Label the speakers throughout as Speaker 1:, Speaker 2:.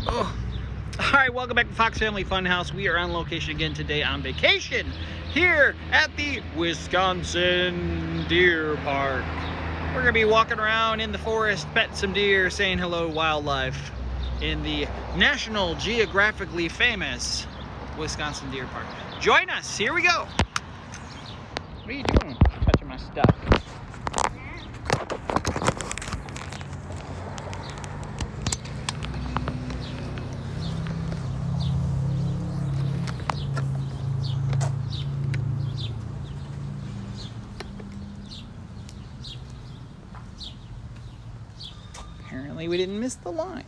Speaker 1: Oh. All right, welcome back to Fox Family Funhouse. We are on location again today on vacation here at the Wisconsin Deer Park. We're gonna be walking around in the forest, petting some deer, saying hello to wildlife in the National Geographically famous Wisconsin Deer Park. Join us, here we go. What are you doing? Touching my stuff. Apparently we didn't miss the line.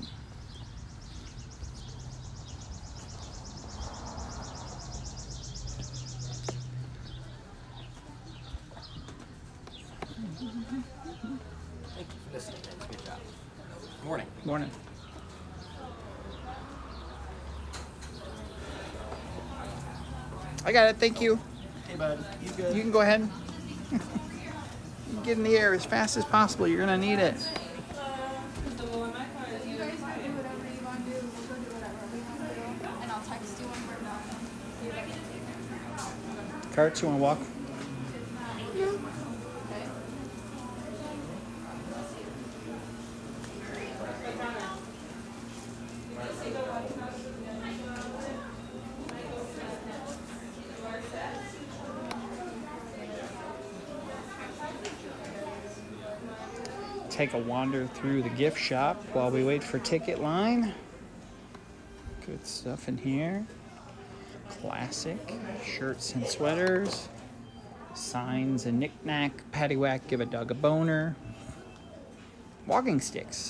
Speaker 2: Thank you for listening. Good job. Morning.
Speaker 1: Morning. I got it, thank you.
Speaker 2: Hey, bud. You good?
Speaker 1: You can go ahead. You can get in the air as fast as possible. You're gonna need it. Carts, you wanna walk?
Speaker 3: No.
Speaker 1: Take a wander through the gift shop while we wait for ticket line. Good stuff in here. Classic shirts and sweaters. Signs and knick-knack. Paddywhack, give a dog a boner. Walking sticks.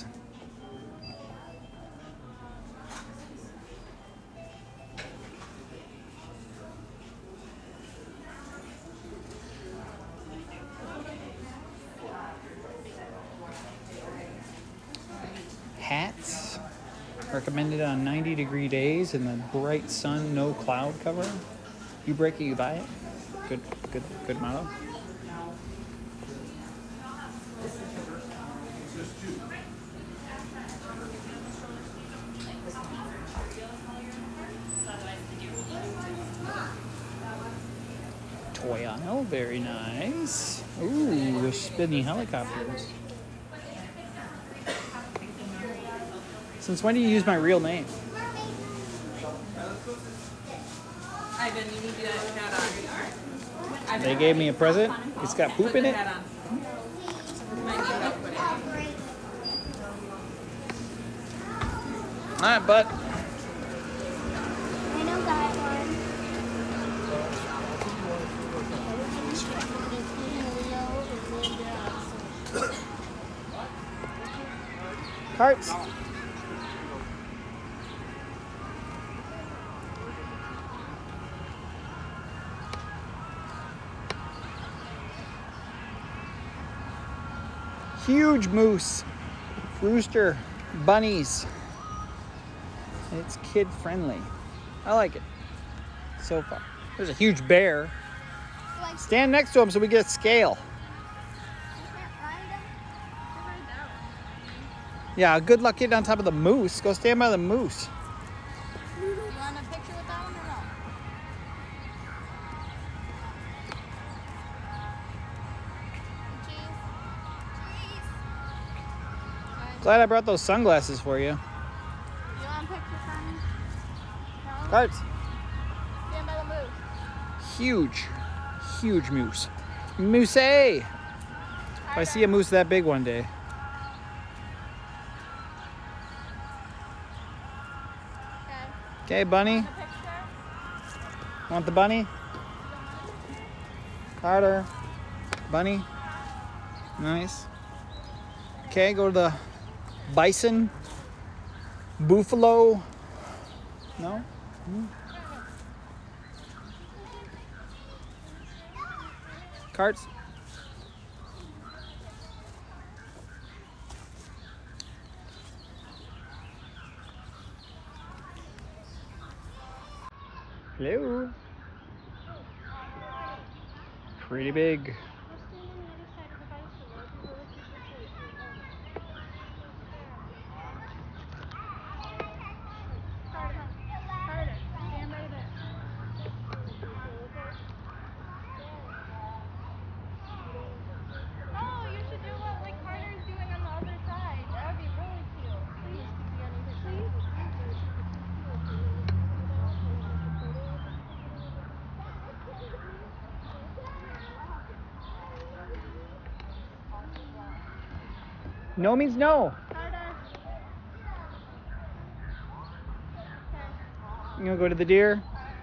Speaker 1: Hats, recommended on 90-degree days in the bright sun, no cloud cover. You break it, you buy it. Good motto. Toyano, very nice. Ooh, they're spinning helicopters. Since when do you use my real name?
Speaker 4: Ivan, you need to do that hat on.
Speaker 1: They gave me a present. It's got poop
Speaker 4: Put
Speaker 1: in
Speaker 4: the
Speaker 1: it.
Speaker 4: hat on. You might need help with it.
Speaker 1: All right, bud.
Speaker 3: I know that one.
Speaker 1: Carts. Huge moose, rooster, bunnies. It's kid friendly. I like it so far. There's a huge bear. Stand next to him so we get a scale. Yeah, good luck getting on top of the moose. Go stand by the moose.
Speaker 3: You want a picture with that one or no?
Speaker 1: Glad I brought those sunglasses for you.
Speaker 3: You want a picture from me? No?
Speaker 1: Carts.
Speaker 3: Stand by the moose.
Speaker 1: Huge moose. Moose! If I see a moose that big one day. Okay, bunny.
Speaker 3: Want a picture?
Speaker 1: Want the bunny? Carter. Bunny. Nice. Okay, go to the bison. Buffalo. No? Carts. Hello. Pretty big. No means no.
Speaker 3: Harder.
Speaker 1: You gonna go to the deer?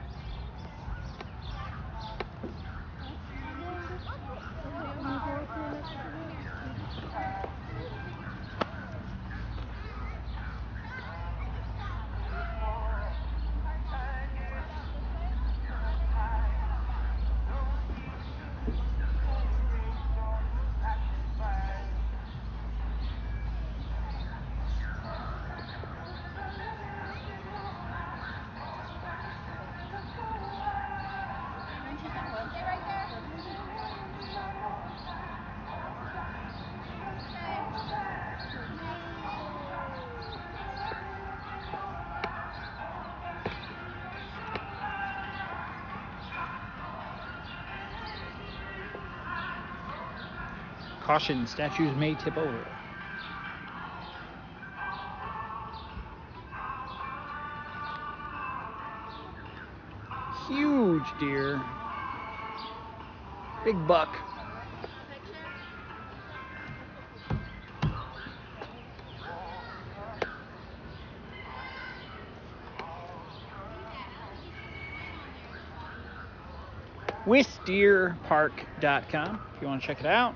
Speaker 1: Caution, statues may tip over. Huge deer. Big buck. WisDeerPark.com if you want to check it out.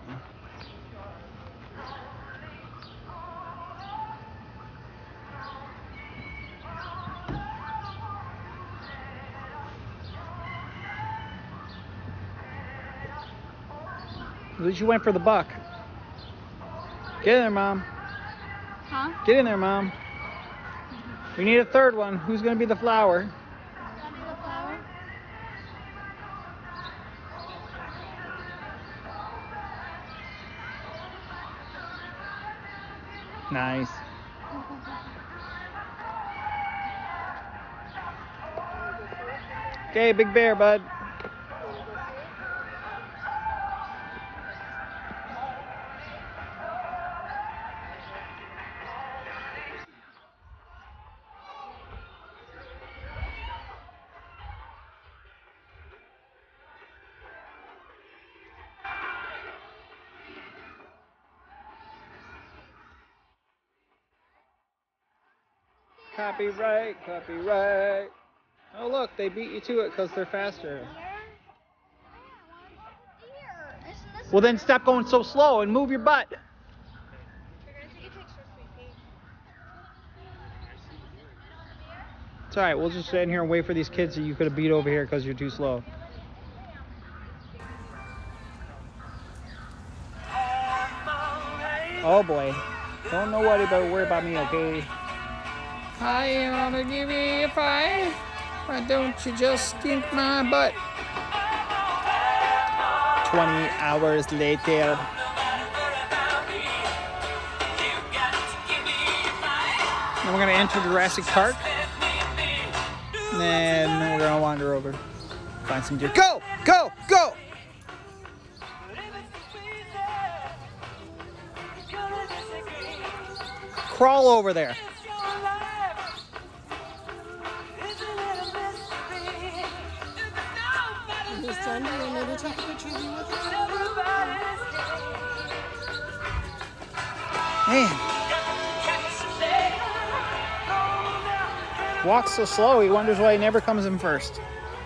Speaker 1: At least you went for the buck. Get in there, Mom.
Speaker 3: Huh?
Speaker 1: Get in there, Mom. We need a third one. Who's going to be the flower?
Speaker 3: Gotta be the flower.
Speaker 1: Nice. Okay, Big Bear, bud. Copyright, copyright. Oh look, they beat you to it because they're faster. Well then stop going so slow and move your butt.
Speaker 3: You're gonna take a picture, sweetie.
Speaker 1: It's alright, we'll just stand here and wait for these kids that you could have beat over here because you're too slow. Oh boy. Don't know what about worry about me, okay? I ought to give you a fight. Why don't you just stink my butt? 20 hours later. Then we're gonna enter Jurassic Park. And then we're gonna wander over. Find some deer. Go! Go! Go! Crawl over there. Man. Walks so slow, he wonders why he never comes in first.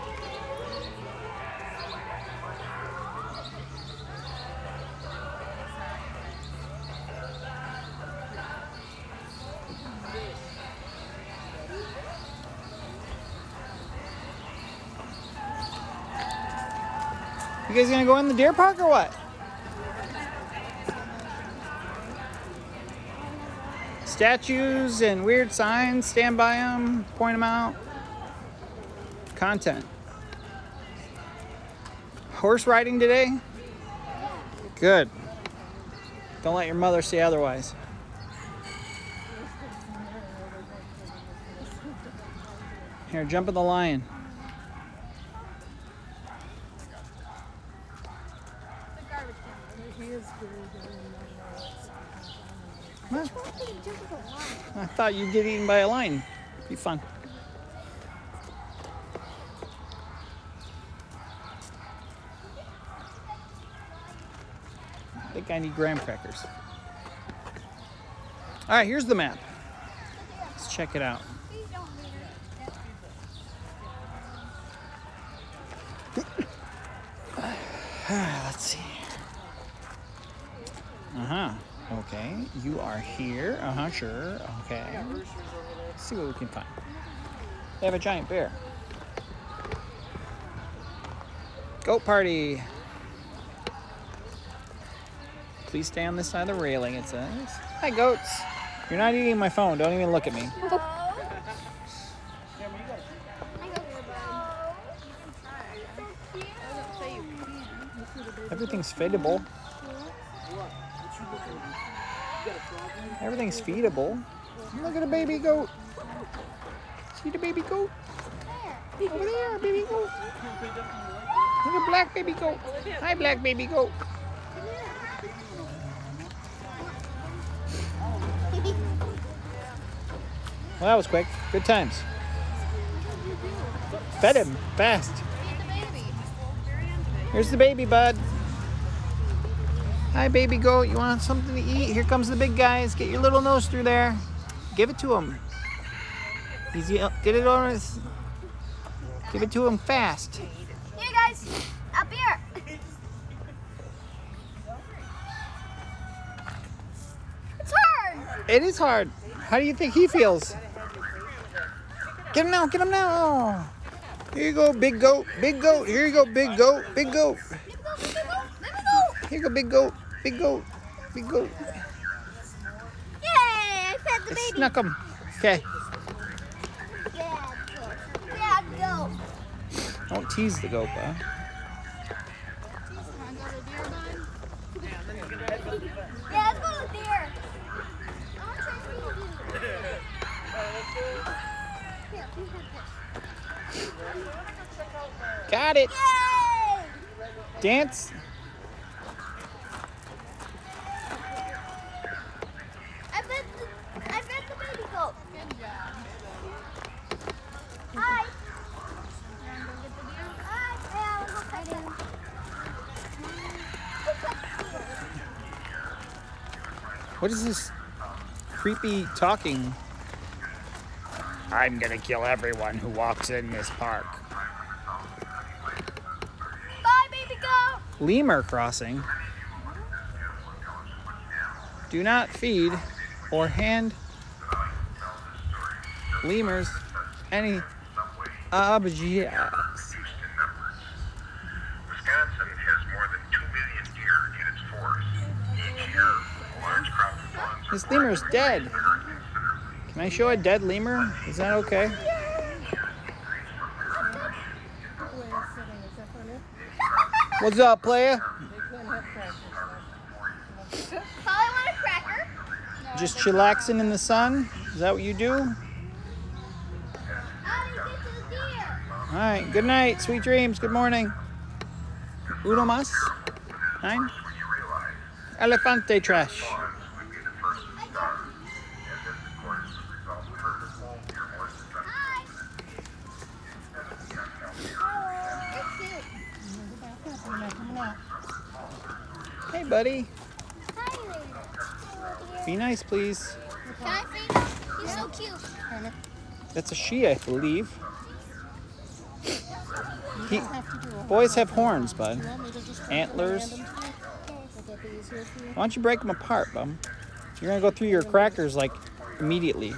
Speaker 1: You guys gonna go in the deer park or what? Statues and weird signs, stand by them, point them out. Content. Horse riding today? Good. Don't let your mother say otherwise. Here, jump in the lion. What? I thought you'd get eaten by a lion. Be fun. I think I need graham crackers. All right, here's the map. Let's check it out.
Speaker 3: Please don't leave it.
Speaker 1: Let's see. Uh-huh. Okay. You are here. Uh-huh, sure. Okay. Let's see what we can find. They have a giant bear. Goat party. Please stay on this side of the railing, it says. Hi, goats. You're not eating my phone. Don't even look at me. Everything's feedable. Everything's feedable. Look at a baby goat. See the baby goat? Over there, baby goat. Look at black baby goat. Hi, black baby goat. Well, that was quick. Good times. Fed him fast. Here's the baby, bud. Hi, baby goat. You want something to eat? Here comes the big guys. Get your little nose through there. Give it to him. Get it on. Give it to him fast.
Speaker 3: Here, guys. Up here. It's hard.
Speaker 1: It is hard. How do you think he feels? Get him now. Get him now. Here you go, big goat. Big goat. Here you go, big goat. Big goat. Here you go, big goat. Big goat. Big goat.
Speaker 3: Yay! I fed the baby.
Speaker 1: Snuck him. Okay.
Speaker 3: Yeah, go.
Speaker 1: Don't tease the goat, bud.
Speaker 3: Yeah, let's go to the deer. I want to try feeding you. Here, you have this.
Speaker 1: Got it.
Speaker 3: Yay!
Speaker 1: Dance.
Speaker 3: I fed the baby goat. Good job. Hi. Hi.
Speaker 1: What is this creepy talking? I'm gonna kill everyone who walks in this park.
Speaker 3: Bye, baby goat.
Speaker 1: Lemur crossing. Do not feed or hand lemurs any objects.
Speaker 5: Wisconsin has more than 2 million deer in its forests. Each year, a large crop of fawns
Speaker 1: This lemur is dead. Can I show a dead lemur? Is that okay? What's up, playa?
Speaker 3: Probably want a cracker.
Speaker 1: Just chillaxing in the sun? Is that what you do?
Speaker 3: How do you get to the deer?
Speaker 1: All right. Good night. Sweet dreams. Good morning. Uno más. 9. Elefante trash.
Speaker 3: Hi. You're cute.
Speaker 1: Hey, buddy.
Speaker 3: Hi.
Speaker 1: Be nice, please.
Speaker 3: Can I feed him? He's so cute.
Speaker 1: That's a she, I believe. Boys have horns, bud. Antlers. Why don't you break them apart, bum? You're gonna go through your crackers like immediately.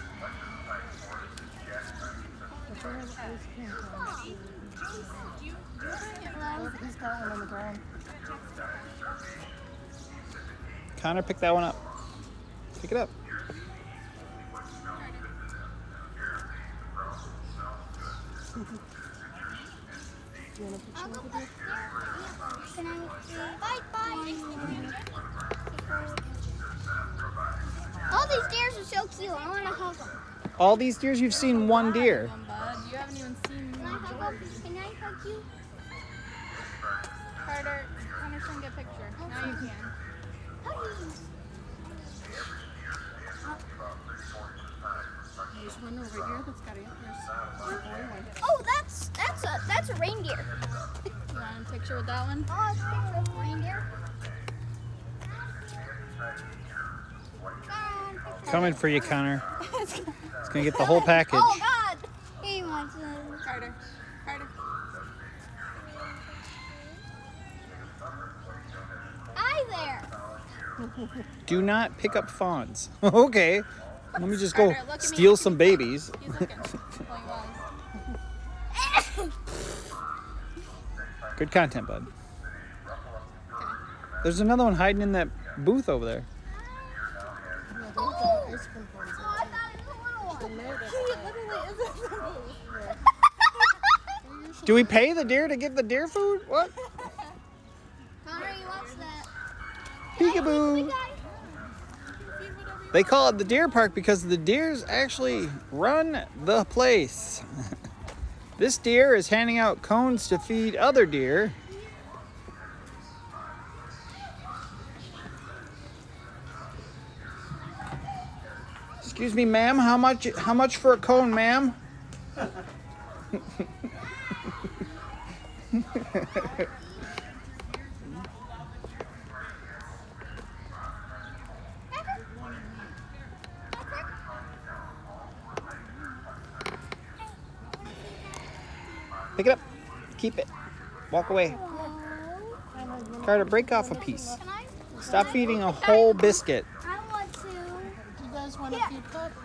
Speaker 1: Connor, pick that one up. Pick it up.
Speaker 3: I'll go back there. Can I? Bye, bye. All these deers are so cute. I want to hug them.
Speaker 1: All these deers, you've seen one deer.
Speaker 4: You haven't even seen
Speaker 3: Can I hug them? Can I hug you?
Speaker 4: Carter. Connor's trying to get a picture. Now you can.
Speaker 3: Hug you.
Speaker 4: There's one over here that's got antlers.
Speaker 3: Oh, that's a reindeer.
Speaker 4: You want a picture with that one?
Speaker 3: Oh, it's a picture of a reindeer. Come on, picture.
Speaker 1: Coming for you, Connor. It's gonna get the whole package.
Speaker 3: Oh God! He wants it.
Speaker 4: Carter. Carter.
Speaker 3: Hi there.
Speaker 1: Do not pick up fawns. Okay. Let me just go
Speaker 4: Carter, look at me.
Speaker 1: steal some babies.
Speaker 4: He's looking. Going well.
Speaker 1: Good content, bud. There's another one hiding in that booth over there.
Speaker 3: Oh, I thought it was a little one.
Speaker 1: Do we pay the deer to get the deer food? What?
Speaker 3: Connor, he wants that.
Speaker 1: Peekaboo. They call it the deer park because the deers actually run the place. This deer is handing out cones to feed other deer. Excuse me, ma'am, how much for a cone, ma'am? Pick it up. Keep it. Walk away. Carter, break off a piece.
Speaker 3: Can I?
Speaker 1: Stop feeding a whole biscuit.
Speaker 3: I want to.
Speaker 6: You guys want
Speaker 3: Yeah.
Speaker 6: a feed cup?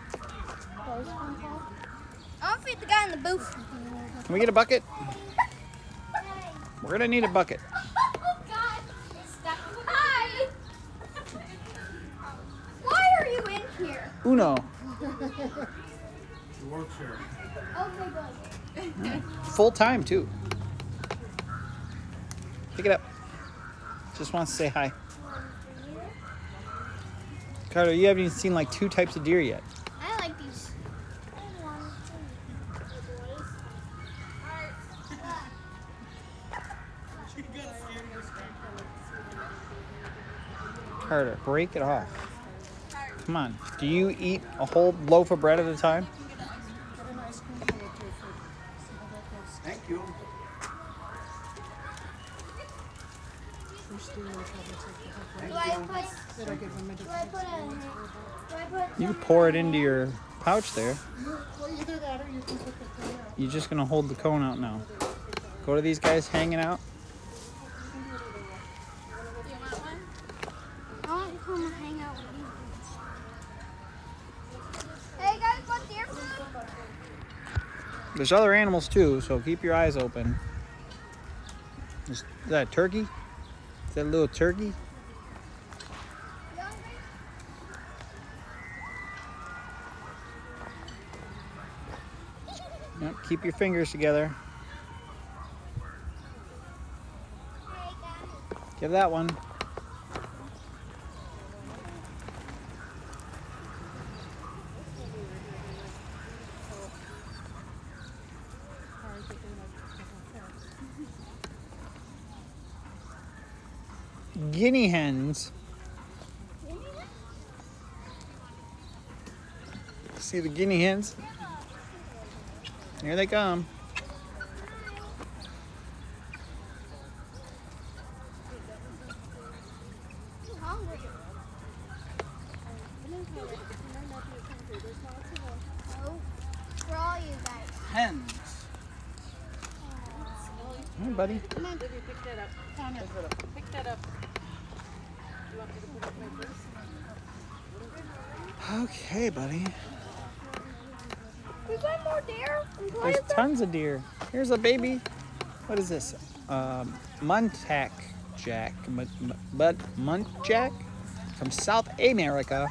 Speaker 3: I'll feed the guy in the booth.
Speaker 1: Can we get a bucket? We're gonna need a bucket.
Speaker 3: God, it's stuck. Hi. Why are you in here?
Speaker 1: Uno.
Speaker 3: Okay, good.
Speaker 1: Full time too. Pick it up. Just wants to say hi. Carter, you haven't even seen like 2 types of deer yet.
Speaker 3: I like these.
Speaker 1: Carter, break it off. Come on. Do you eat a whole loaf of bread at a time?
Speaker 2: Thank you.
Speaker 3: Do I put
Speaker 1: You can pour it into your pouch there.
Speaker 6: Well, either that or you can put the thing out.
Speaker 1: You're just gonna hold the cone out now. Go to these guys hanging out.
Speaker 4: Do you want one?
Speaker 3: I want to come hang out with you. Hey guys, want deer food?
Speaker 1: There's other animals too, so keep your eyes open. Is that a turkey? Is that a little turkey?
Speaker 3: You hungry?
Speaker 1: Yep, keep your fingers together.
Speaker 3: Hey guys.
Speaker 1: Give that one. Guinea hens. See the guinea hens? Here they come.
Speaker 3: I'm hungry. Oh, for all you guys.
Speaker 2: Hens.
Speaker 1: Hey, buddy.
Speaker 6: Come on, Vivi, pick that up. Connor, pick that up. You want me to put it in my purse?
Speaker 1: Okay, buddy.
Speaker 3: We got more deer.
Speaker 1: There's tons of deer. Here's a baby. What is this? Muntjac jack. Muntjac from South America.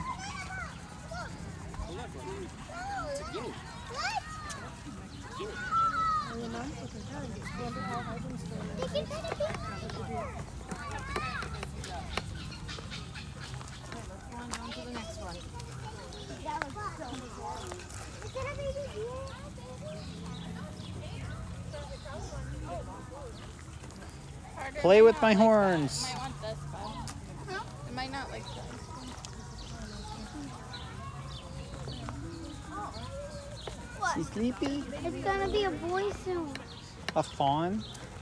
Speaker 6: On to the next one.
Speaker 4: Carter,
Speaker 1: Play
Speaker 4: you
Speaker 1: with
Speaker 4: might
Speaker 1: my
Speaker 4: like
Speaker 1: horns.
Speaker 4: That. You might want this, bud. You might not like this.
Speaker 1: Is he sleepy?
Speaker 3: It's gonna be a boy soon.
Speaker 1: A fawn?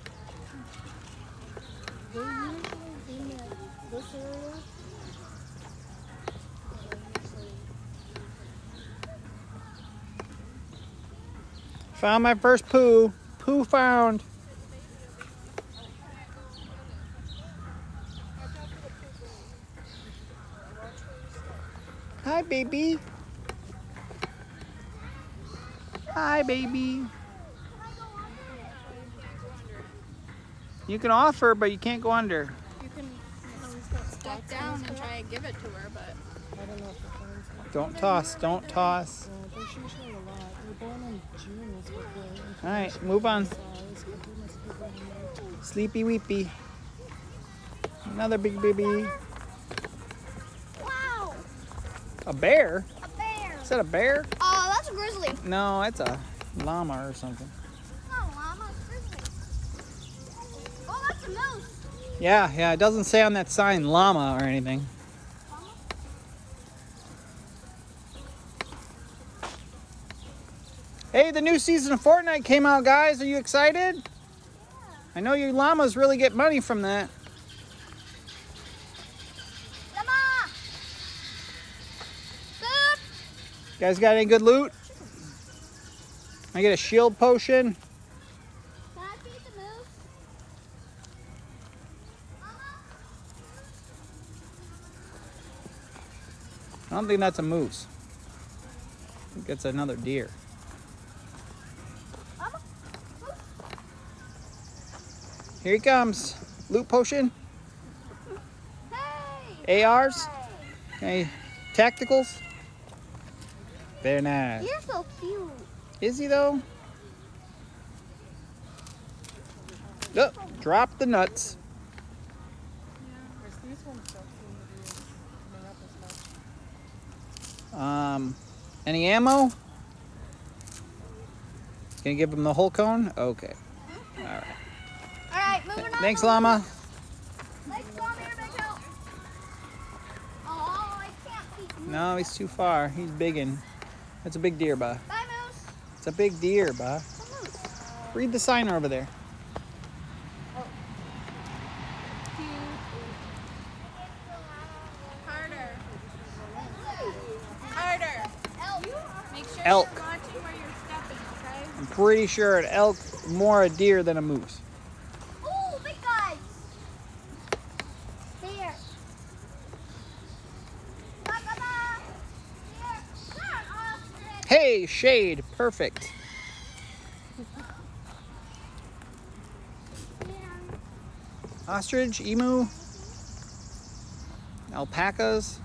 Speaker 6: They usually in this area.
Speaker 1: Found my first poo. Poo found. Hi, baby. Hi, baby. You can offer, but you can't go under.
Speaker 6: You can step down and try and give it to her, but
Speaker 2: I don't know if the phone's on.
Speaker 1: Don't toss. Don't toss.
Speaker 2: There's usually a lot. You're born in June is what the
Speaker 1: All right, move on.
Speaker 2: size, but there must be one more.
Speaker 1: Sleepy weepy. Another big baby.
Speaker 3: Wow,
Speaker 1: A bear?
Speaker 3: a bear.
Speaker 1: Is that a bear?
Speaker 3: Oh, that's a grizzly.
Speaker 1: No, it's a llama or something.
Speaker 3: No, llama, it's grizzly. Oh, that's a moose.
Speaker 1: Yeah, it doesn't say on that sign llama or anything. Hey, the new season of Fortnite came out, guys. Are you excited? I know you llamas really get money from that.
Speaker 3: Llama. Good.
Speaker 1: You guys got any good loot? I get a shield potion.
Speaker 3: Can I feed the moose? Llama.
Speaker 1: I don't think that's a moose. I think it's another deer.
Speaker 3: Llama.
Speaker 1: Here he comes. Loot potion.
Speaker 3: Hey.
Speaker 1: ARs.
Speaker 3: Hey.
Speaker 1: Okay. Tacticals. Very nice.
Speaker 3: You're so cute.
Speaker 1: Is he though? Oh, drop the nuts.
Speaker 2: There's these ones don't seem to be coming up as much.
Speaker 1: Any ammo? Gonna give him the whole cone? Okay. All right.
Speaker 3: All right, moving on.
Speaker 1: Thanks, llama.
Speaker 3: Thanks, Llama. You're a big help. Oh, I can't feed moose.
Speaker 1: No, he's too far. He's biggin'. That's a big deer, ba.
Speaker 3: Bye, moose.
Speaker 1: It's a big deer, ba.
Speaker 3: It's a moose.
Speaker 1: Read the sign over there.
Speaker 6: harder. Harder. Make sure
Speaker 1: Elk.
Speaker 6: you're watching where you're stepping, okay?
Speaker 1: I'm pretty sure an elk more a deer than a moose.
Speaker 3: Ooh, big guys. There. Ba, ba, ba. There. There, ostrich.
Speaker 1: Hey, shade. Perfect.
Speaker 3: Yeah.
Speaker 1: Ostrich, emu, alpacas.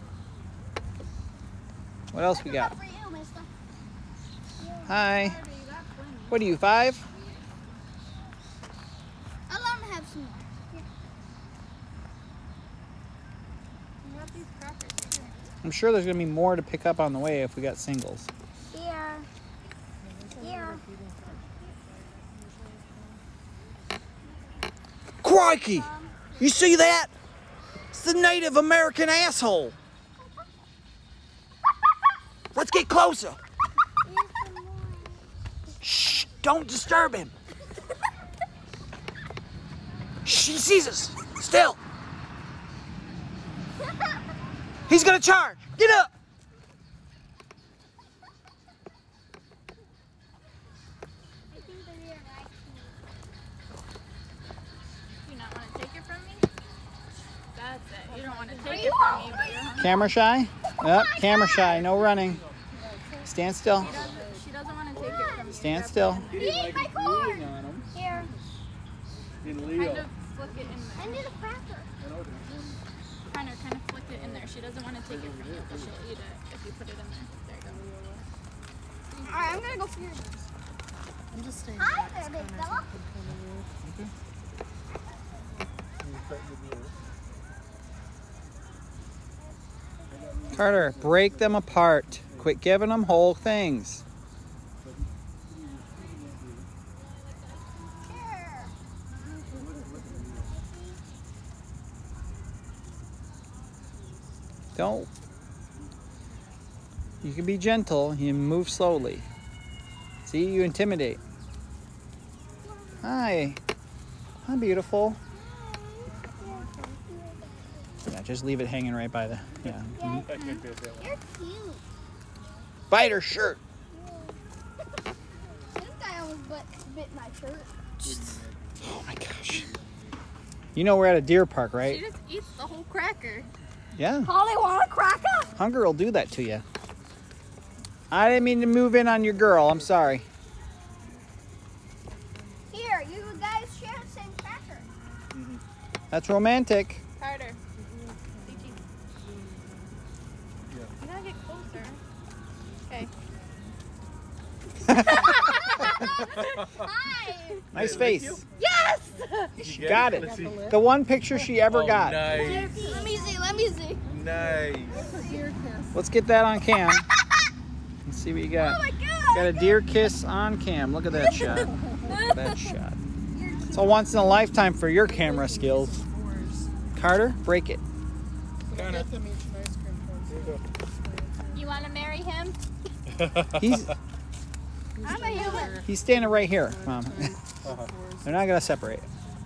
Speaker 1: What else we got?
Speaker 3: For you, mister.
Speaker 1: Hi. What are you, 5?
Speaker 3: I'll let him have some more. Here.
Speaker 6: You got these crackers too.
Speaker 1: I'm sure there's gonna be more to pick up on the way if we got singles.
Speaker 3: Here. Here.
Speaker 1: Crikey! You see that? It's the Native American asshole. Let's get closer.
Speaker 3: Here's some more.
Speaker 1: Shh! Don't disturb him. Shh! He sees us. Still. He's gonna charge. Get up.
Speaker 3: I think the deer likes me.
Speaker 6: Do you not want to take it from me? That's it. You don't want to take it from me, but you're hungry.
Speaker 1: Camera shy? Up. Camera shy. No running. Stand still.
Speaker 6: She doesn't want to take it from me.
Speaker 1: Stand still.
Speaker 3: Eat my corn. Here.
Speaker 6: Kind of flick it in
Speaker 3: I
Speaker 6: there.
Speaker 3: need a cracker.
Speaker 6: Kind of flick it in there. She doesn't want to take it from you, but she'll eat it if you put it in there. There you go.
Speaker 3: All right, I'm gonna go for yours.
Speaker 2: I'm just staying
Speaker 3: Hi
Speaker 2: back.
Speaker 3: there,
Speaker 2: It's
Speaker 3: big
Speaker 2: kinda
Speaker 3: fella.
Speaker 1: Carter, break them apart. Quit giving them whole things.
Speaker 3: Here.
Speaker 1: Don't. You can be gentle. You move slowly. See, you intimidate. Hi. Hi, beautiful. Yeah, just leave it hanging right by the. Yeah. Mhm.
Speaker 3: You're cute.
Speaker 1: Bite her shirt.
Speaker 3: This guy but bit my shirt.
Speaker 1: Oh my gosh. You know we're at a deer park,
Speaker 6: She
Speaker 1: right?
Speaker 6: just eats the whole cracker.
Speaker 1: Yeah.
Speaker 3: Holly, want a cracker?
Speaker 1: Hunger will do that to you. I didn't mean to move in on your girl. I'm sorry.
Speaker 3: Here, you guys share the same cracker.
Speaker 1: That's romantic.
Speaker 6: Carter. Gigi. You gotta get closer. Okay.
Speaker 3: Hi.
Speaker 1: Nice face.
Speaker 6: Yes!
Speaker 1: She got it. The one picture she ever got.
Speaker 5: Nice.
Speaker 3: Let me see. Let me see.
Speaker 5: Nice.
Speaker 2: Deer kiss.
Speaker 1: Let's get that on cam. Let's see what you got.
Speaker 3: Oh my God.
Speaker 1: Got a deer kiss on cam. Look at that shot. Look at that shot. It's a once in a lifetime for your camera skills. Carter, break it.
Speaker 2: Get them each an ice cream cone.
Speaker 6: You wanna marry him?
Speaker 1: He's
Speaker 3: I'm a human.
Speaker 1: he's standing right here, Mom. They're not gonna separate.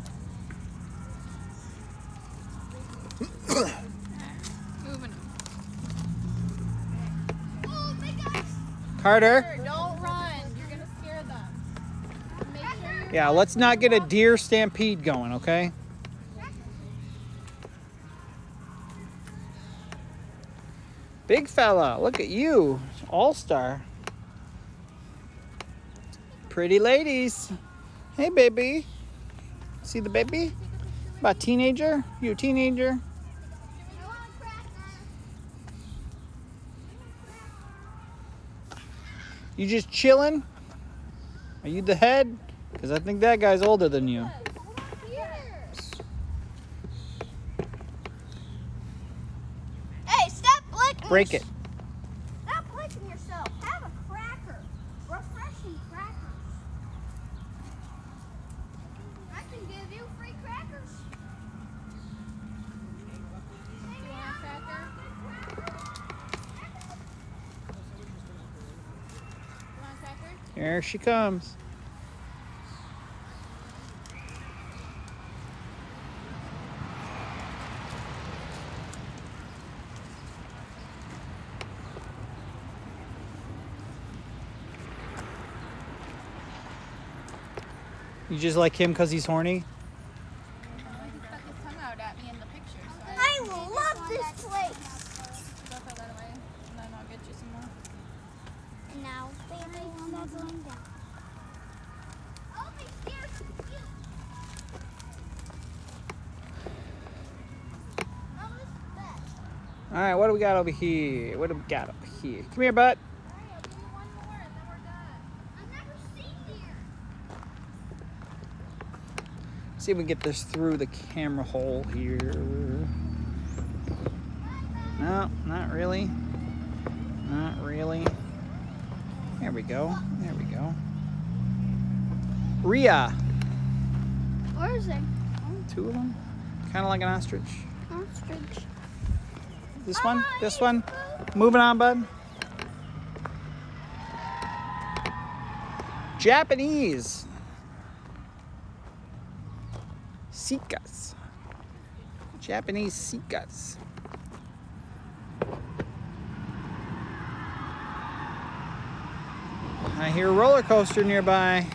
Speaker 6: Moving on.
Speaker 3: Oh my gosh.
Speaker 1: Carter.
Speaker 6: Don't run. You're gonna scare them. Make sure you're
Speaker 1: Yeah, let's not get a deer stampede going, okay? Big fella, look at you. All-star. Pretty ladies. Hey, baby. See the baby? About teenager? You a teenager?
Speaker 3: I want a cracker.
Speaker 1: You just chilling? Are you the head? Because I think that guy's older than you.
Speaker 3: Here. Hey, stop licking.
Speaker 1: Break it.
Speaker 3: Stop licking yourself. Have a cracker. Refreshing crackers. I can give you free crackers.
Speaker 6: You want a cracker? You want a cracker?
Speaker 1: Here she comes. You just like him because he's horny?
Speaker 6: He stuck his tongue out at me in the picture, so I
Speaker 3: I love this place.
Speaker 6: go throw that away, and then I'll get you some more.
Speaker 3: And now, family, I'm not going down. Oh, my stairs are cute. Oh, this is best.
Speaker 1: All right, what do we got over here? What do we got over here? Come here, bud.
Speaker 6: Alright, I'll give you one more, and then we're done.
Speaker 3: I've never seen deer.
Speaker 1: See if we can get this through the camera hole here. No, not really. Not really. There we go. There we go. Rhea.
Speaker 3: Where is it?
Speaker 1: Two of them. Kind of like an ostrich.
Speaker 3: Ostrich.
Speaker 1: This one? This one? Moving on, bud. Japanese. Sikas. Japanese sikas. I hear a roller coaster nearby.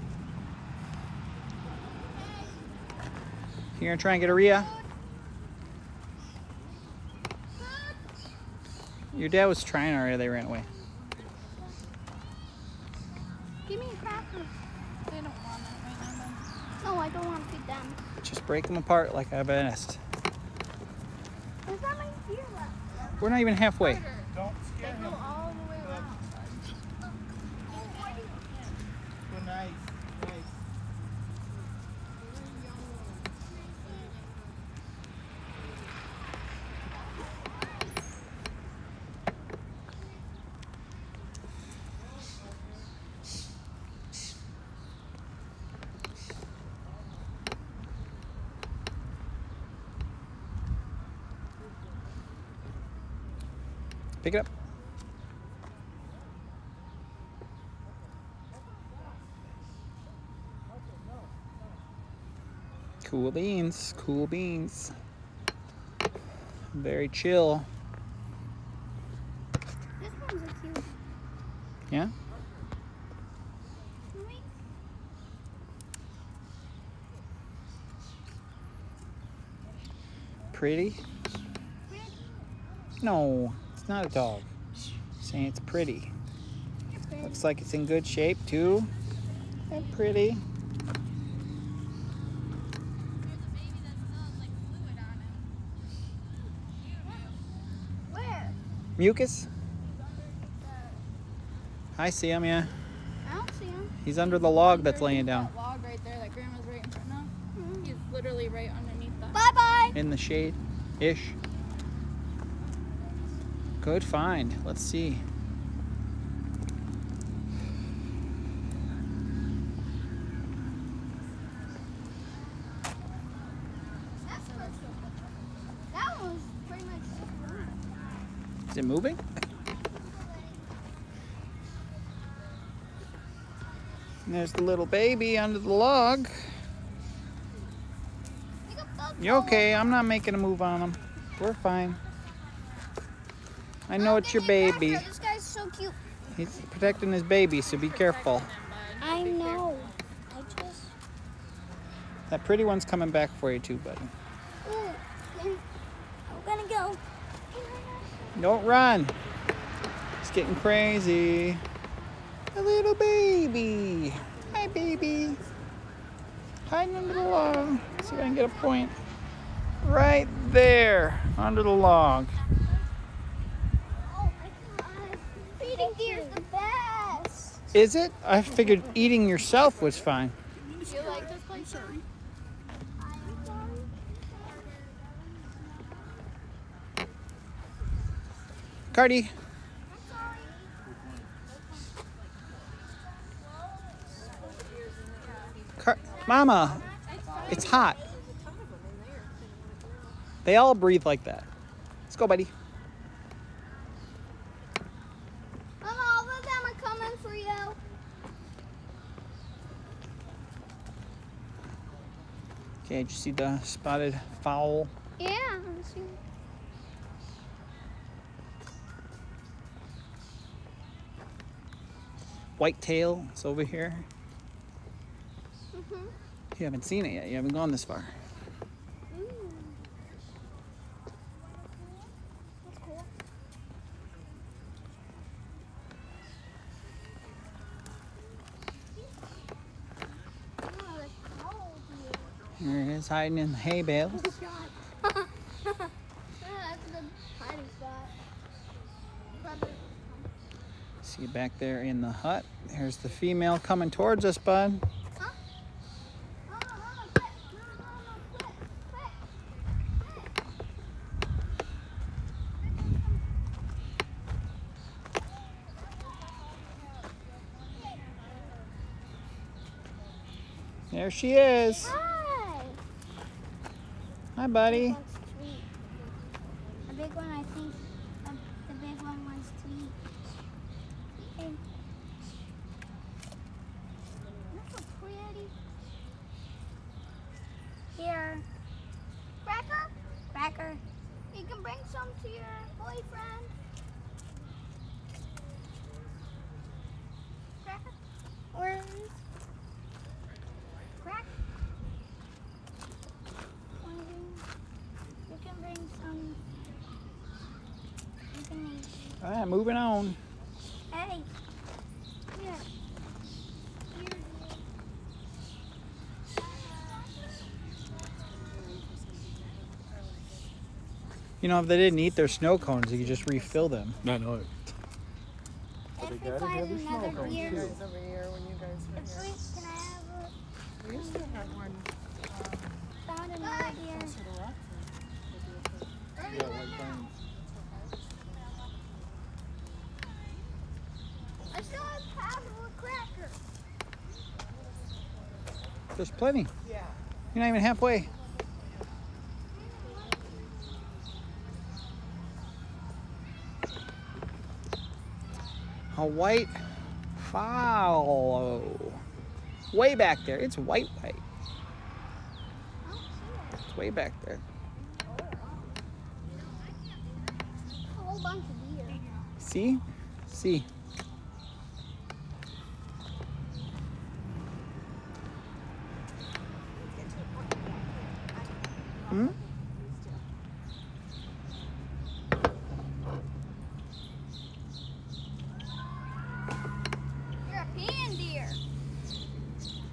Speaker 1: You gonna try and get a Rhea? Your dad was trying already, they ran away.
Speaker 3: Give me a cracker.
Speaker 6: They don't want it right now, then.
Speaker 3: No, I don't want to feed them.
Speaker 1: Just break them apart like I've asked.
Speaker 3: There's not many deer left.
Speaker 1: We're not even halfway.
Speaker 2: Don't
Speaker 6: They
Speaker 2: scare
Speaker 6: go
Speaker 2: him.
Speaker 6: all the way around.
Speaker 2: Good night. Nice.
Speaker 1: Pick it up. Cool beans, cool beans. Very chill.
Speaker 3: This one's a cute.
Speaker 1: Yeah?
Speaker 3: Mommy,
Speaker 1: pretty? No, it's not a dog. Saying it's pretty. Looks like it's in good shape too. And pretty.
Speaker 3: Where?
Speaker 1: Mucus? I see him, yeah.
Speaker 3: I don't see him.
Speaker 1: He's under the log that's laying down.
Speaker 6: That log right there that Grandma's right in front of. He's literally right underneath that.
Speaker 3: Bye-bye.
Speaker 1: In the shade-ish. Good find. Let's see.
Speaker 3: That one was pretty much.
Speaker 1: Is it moving? And there's the little baby under the log. You okay? I'm not making a move on him. We're fine. I know it's your baby.
Speaker 3: This guy's so cute.
Speaker 1: He's protecting his baby, so be careful.
Speaker 3: I know.
Speaker 1: That pretty one's coming back for you too, buddy.
Speaker 3: Ooh, I'm gonna go.
Speaker 1: Don't run. It's getting crazy. A little baby. Hi, baby. Hiding under the log. See if I can get a point. Right there, under the log.
Speaker 3: Oh my God. Feeding deer's the best.
Speaker 1: Is it? I figured eating yourself was fine.
Speaker 6: Do you like this place?
Speaker 1: Cardi. Mama, it's hot. They all breathe like that. Let's go, buddy.
Speaker 3: Mama, all of them are coming for you.
Speaker 1: Okay, did you see the spotted fowl?
Speaker 3: Yeah, I'm seeing.
Speaker 1: Whitetail, it's over here.
Speaker 3: Mhm.
Speaker 1: You haven't seen it yet. You haven't gone this far.
Speaker 3: That's cool. Oh, that's cold here.
Speaker 1: There he is, hiding in the hay bales.
Speaker 3: Yeah, that's a good hiding spot. Probably.
Speaker 1: See back there in the hut. There's the female coming towards us, bud.
Speaker 3: Huh? Mama, quick. No, quick.
Speaker 1: There she is.
Speaker 3: Hi.
Speaker 1: Hi, buddy.
Speaker 3: That's sweet. The big one, I think, the big one wants to eat. Hey. That's so pretty. Here. Cracker? Cracker. You can bring some to your boyfriend. Cracker? Or crack? You can bring some. You can eat.
Speaker 1: All right, moving on.
Speaker 3: Hey. Here.
Speaker 1: You know, if they didn't eat their snow cones, you could just refill them.
Speaker 7: I know it.
Speaker 3: If we find another deer,
Speaker 2: Guys over here when you guys were
Speaker 3: if
Speaker 2: here.
Speaker 3: we can I have
Speaker 2: We used to have one
Speaker 3: found another deer.
Speaker 2: closer to Rockford.
Speaker 7: Yeah, like fine.
Speaker 3: I still have half of a cracker.
Speaker 1: There's plenty.
Speaker 2: Yeah.
Speaker 1: You're not even halfway. A white fowl. Way back there. It's white.
Speaker 3: I don't see it.
Speaker 1: It's way back there.
Speaker 3: A whole bunch of deer.
Speaker 1: See? See. Hmm?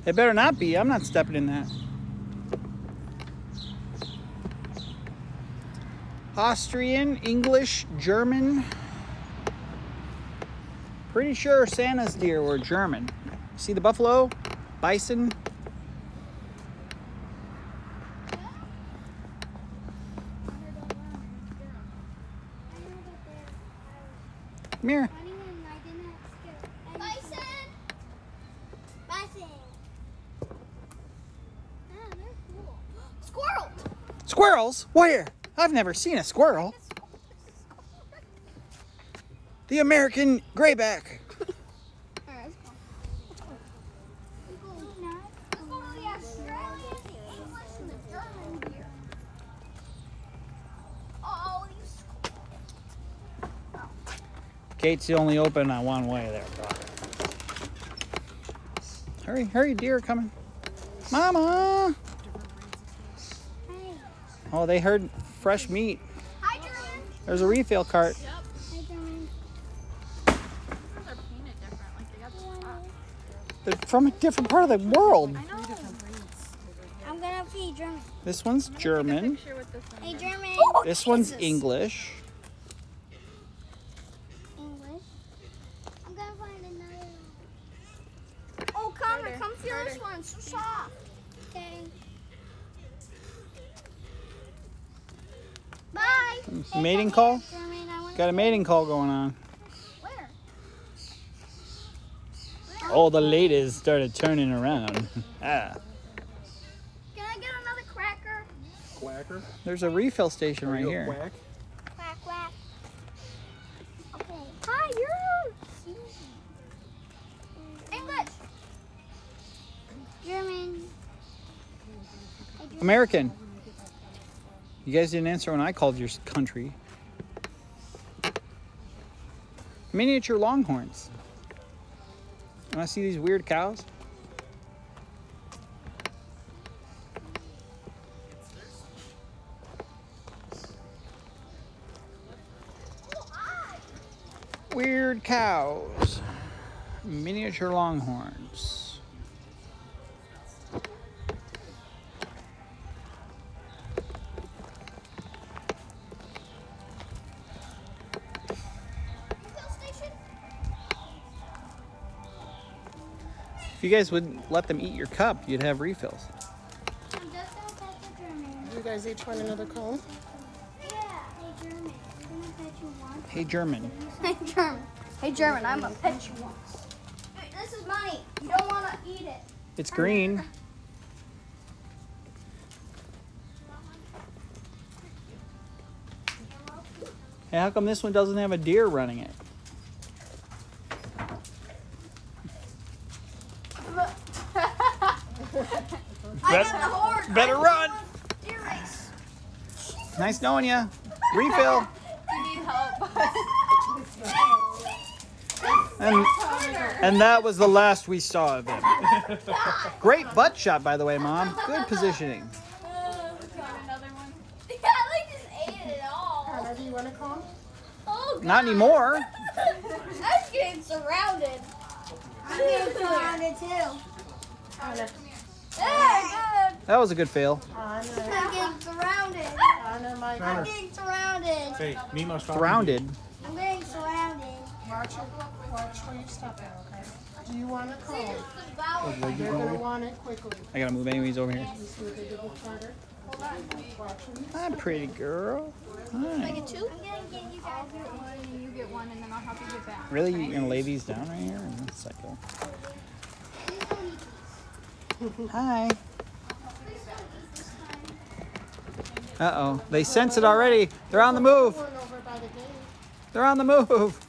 Speaker 1: It better not be. I'm not stepping in that. Austrian, English, German. Pretty sure Santa's deer were German. See the buffalo? Bison? Come here.
Speaker 3: Bison! Bison! Ah, they're cool. Squirrel!
Speaker 1: Squirrels? Where? I've never seen a squirrel. The American grayback.
Speaker 3: Alright, let's go. Let's go to the Australian, the English, and the German deer. Oh, these
Speaker 1: Gate's only open on one way there, brother. Hurry, hurry, deer are coming. Mama!
Speaker 3: Hey.
Speaker 1: Oh, they heard fresh meat.
Speaker 3: Hi, German.
Speaker 1: There's a refill cart.
Speaker 6: Yep.
Speaker 3: Hi, German.
Speaker 6: They're painted different. Like they got the spots.
Speaker 1: They're from a different part of the world.
Speaker 6: I know.
Speaker 3: I'm gonna feed German.
Speaker 1: This one's German.
Speaker 6: Picture with this one.
Speaker 3: Hey, German.
Speaker 1: This one's English.
Speaker 3: English. I'm gonna find another one. Oh, Connor, come feel this one. It's so soft. Okay. Bye.
Speaker 1: Mating call?
Speaker 3: German, I wanna
Speaker 1: Got a mating call going on.
Speaker 3: Where?
Speaker 1: All the ladies started turning around. Ah.
Speaker 3: Can I get another cracker?
Speaker 7: Quacker?
Speaker 1: There's a refill station right here.
Speaker 7: Quack?
Speaker 3: Quack, quack. Okay. Hi, you're cute. English. German. Hey, German.
Speaker 1: American. You guys didn't answer when I called your country. Miniature longhorns. Want to see these weird cows? Weird cows. Miniature longhorns.
Speaker 3: Refill station?
Speaker 1: If you guys would let them eat your cup, you'd have refills.
Speaker 3: I'm just gonna pet the German.
Speaker 2: You guys each want another cone?
Speaker 3: Yeah. Hey, German. I'm gonna pet you once.
Speaker 1: Hey, German.
Speaker 3: Hey, German. Hey, German. I'm gonna pet you once. This is money. You don't wanna eat it.
Speaker 1: It's green. Hey, how come this one doesn't have a deer running it?
Speaker 3: I got the horse.
Speaker 1: Better run.
Speaker 3: Deer race.
Speaker 1: Nice knowing you. Refill.
Speaker 6: You need help.
Speaker 1: And that was the last we saw of him. Great butt shot, by the way, Mom. Good positioning.
Speaker 6: Got another one.
Speaker 3: Yeah, I like just ate it all.
Speaker 2: Connor, do you want a cone?
Speaker 3: Oh, God.
Speaker 1: Not anymore.
Speaker 3: I'm getting surrounded. I'm getting surrounded too.
Speaker 2: Connor.
Speaker 3: Hey,
Speaker 1: That was a good fail.
Speaker 2: Connor.
Speaker 3: I'm getting surrounded.
Speaker 2: Connor, my
Speaker 3: I'm getting surrounded.
Speaker 7: Hey, Nemo's talking.
Speaker 1: Surrounded.
Speaker 3: I'm getting surrounded.
Speaker 2: watch where you step at, okay? Do you want a cone?
Speaker 3: Wow.
Speaker 2: You're gonna want it quickly.
Speaker 1: I gotta move anyways over here.
Speaker 2: You see what they did with Carter? Watch where you
Speaker 1: Hi, pretty girl. Hi.
Speaker 3: Get two? I'm gonna give you guys
Speaker 6: I'll get one and you get one and then I'll help you get back.
Speaker 1: Really? You're gonna lay these down right here? Psycho. Hi. Uh-oh. They sense it already. They're on the move.
Speaker 2: one over by the gate.
Speaker 1: They're on the move.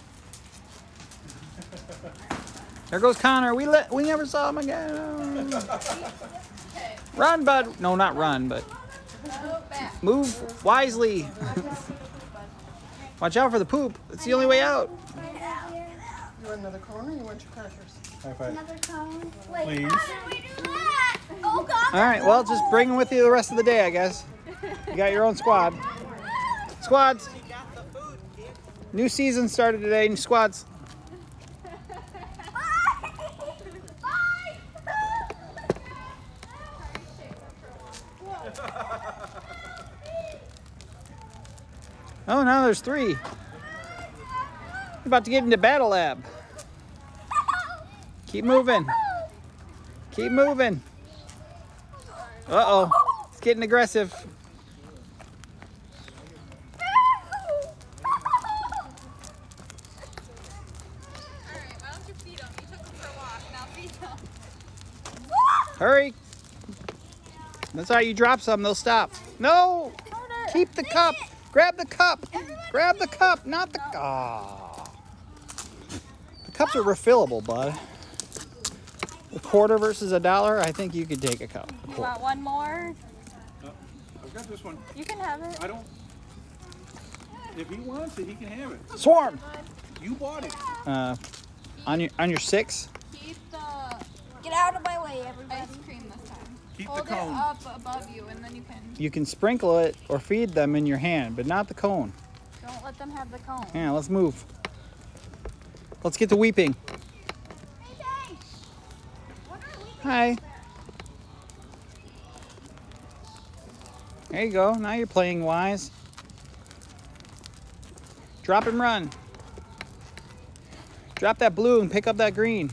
Speaker 1: There goes Connor. We never saw him again. Run, bud. No, not run, but move wisely. Watch out for the poop. It's the only way out.
Speaker 2: You want another cone or you want your crackers?
Speaker 7: High five.
Speaker 3: another cone. Wait,
Speaker 7: Please.
Speaker 3: how did we do that? Oh, God.
Speaker 1: All right, well, just bring them with you the rest of the day, I guess. You got your own squad. Squads. New season started today in squads.
Speaker 3: Bye. Bye.
Speaker 1: Oh, now there's 3. You're about to get into Battle Lab. Keep moving. Keep moving. Uh-oh. It's getting aggressive.
Speaker 6: Alright, why don't you feed them? You took them for a walk, now feed them.
Speaker 1: Hurry. That's how you drop some, they'll stop. No! Keep the cup. Grab the cup. Grab the cup, not the... Aw. The cups are refillable, bud. A quarter versus $1, I think you could take a cup.
Speaker 6: You want one more?
Speaker 7: I've got this one.
Speaker 6: You can have it.
Speaker 7: I don't. If he wants it, he can have it.
Speaker 1: Swarm!
Speaker 7: You bought it.
Speaker 1: On your 6?
Speaker 6: Keep the
Speaker 3: Get out of my way, everybody.
Speaker 6: ice cream this time.
Speaker 7: Keep
Speaker 6: Hold
Speaker 7: the cone.
Speaker 6: it up above you and then you can...
Speaker 1: You can sprinkle it or feed them in your hand, but not the cone.
Speaker 6: Don't let them have the cone.
Speaker 1: Yeah, let's move. Let's get to weeping. Hi. There you go. Now you're playing wise. Drop and run. Drop that blue and pick up that green.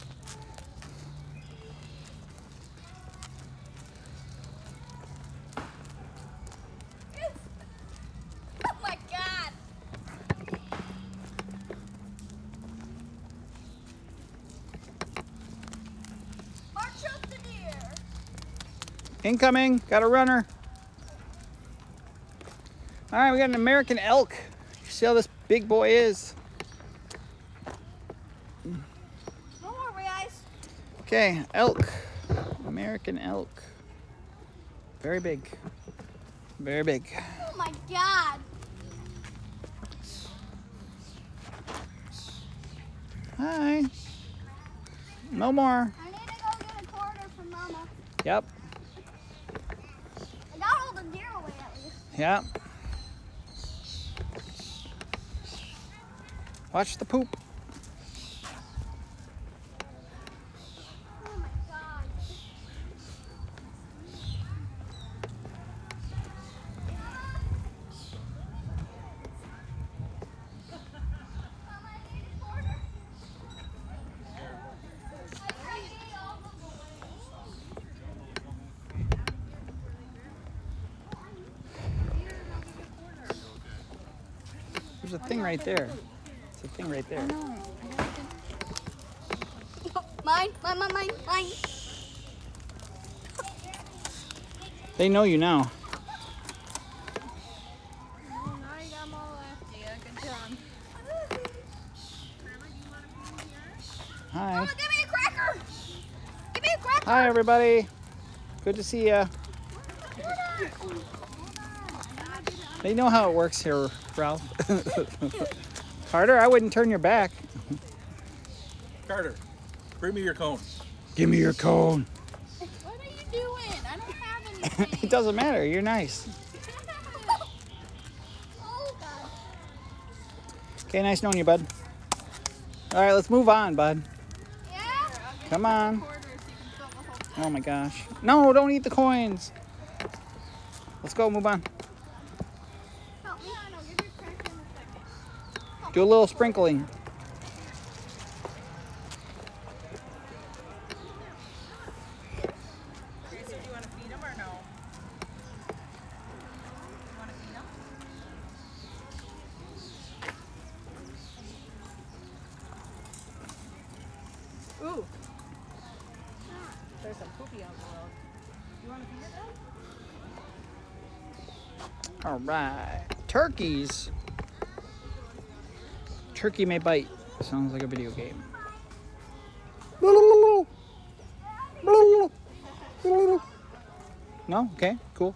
Speaker 3: Oh my God. March up the deer.
Speaker 1: Incoming. Got a runner. All right, we got an American elk. You see how this big boy is?
Speaker 3: No more, guys.
Speaker 1: Okay, elk. American elk. Very big. Very big.
Speaker 3: Oh my God.
Speaker 1: Hi. No more.
Speaker 3: I need to go get a quarter from Mama.
Speaker 1: Yep.
Speaker 3: I got all the deer away at least.
Speaker 1: Yep. Watch the poop.
Speaker 3: Oh my God. Mama, I need a quarter. I need all
Speaker 1: There's a thing right there. It's a thing right there.
Speaker 3: Mine.
Speaker 1: They know you now.
Speaker 6: Oh, now you got them all left. Yeah, good job.
Speaker 1: Hi.
Speaker 3: Mama, give me a cracker. Give me a cracker.
Speaker 1: Hi, everybody. Good to see ya. They know how it works here, Ralph. Carter, I wouldn't turn your back.
Speaker 7: Carter, bring me your cone.
Speaker 1: Give me your cone.
Speaker 6: What are you doing? I don't have anything.
Speaker 1: It doesn't matter. You're nice.
Speaker 3: Oh God.
Speaker 1: Okay, nice knowing you, bud. All right, let's move on, bud.
Speaker 3: Yeah.
Speaker 1: Come on.
Speaker 6: Quarter so you can fill the whole thing.
Speaker 1: Oh my gosh. No, don't eat the coins. Let's go, move on.
Speaker 3: Help me. No, give me a cracker in a second.
Speaker 1: Do a little sprinkling.
Speaker 4: Okay, so do you want to feed them or no? You want to feed them? Ooh. There's some poopy on the road. You want to feed it though?
Speaker 1: All right. Turkeys. Turkey may bite. Sounds like a video game. No? Okay, cool.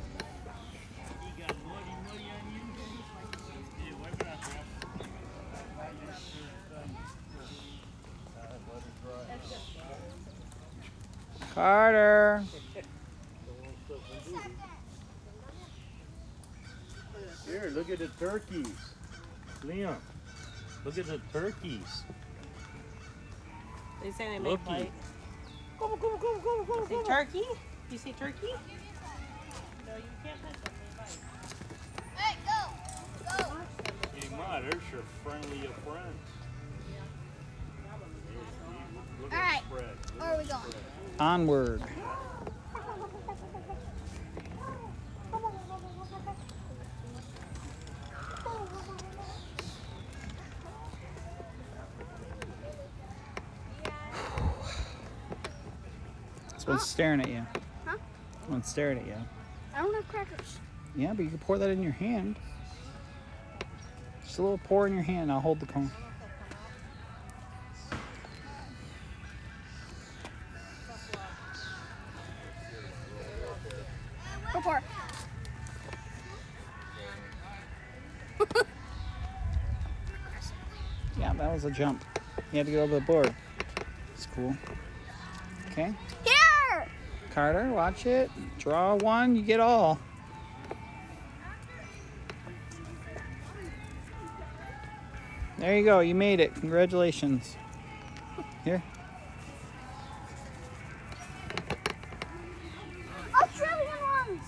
Speaker 1: Carter.
Speaker 8: Here, look at the turkeys. Liam, look at the turkeys.
Speaker 4: They say they
Speaker 8: Looky.
Speaker 4: make bite. You say turkey? You say turkey? No, you can't touch them. They bite.
Speaker 3: Hey, go.
Speaker 8: on, there's your friendly of friends. Look
Speaker 3: All
Speaker 8: at
Speaker 3: right.
Speaker 8: the spread. Look
Speaker 3: Where
Speaker 8: at
Speaker 3: are we
Speaker 8: the
Speaker 3: going?
Speaker 8: spread.
Speaker 1: Onward. This one's staring at you.
Speaker 3: Huh?
Speaker 1: This one's staring at you.
Speaker 3: I don't have crackers.
Speaker 1: Yeah, but you can pour that in your hand. Just a little pour in your hand. I'll hold the cone.
Speaker 3: Go pour.
Speaker 1: Yeah, that was a jump. You had to get over the board. It's cool. Okay.
Speaker 3: Here!
Speaker 1: Carter, watch it. Draw one, you get all. There you go, you made it. Congratulations. Here.
Speaker 3: Australian ones!